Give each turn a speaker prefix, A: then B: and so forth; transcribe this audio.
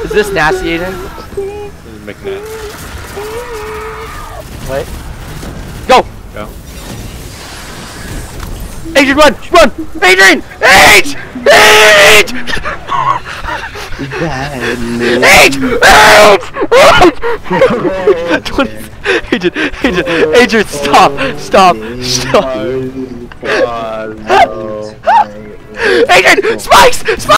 A: Is this nasty, Adrian?
B: This is McNasty.
A: Wait. Go!
B: Go.
A: Adrian, run! Run! Adrian! Age! Age! Adrian, stop! Stop! Stop!
B: God, no.
A: Adrian! Spikes! Spikes!